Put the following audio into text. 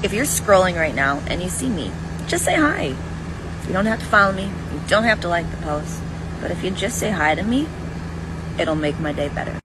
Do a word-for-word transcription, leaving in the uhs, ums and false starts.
if you're scrolling right now and you see me, just say hi. You don't have to follow me. You don't have to like the post. But if you just say hi to me, it'll make my day better.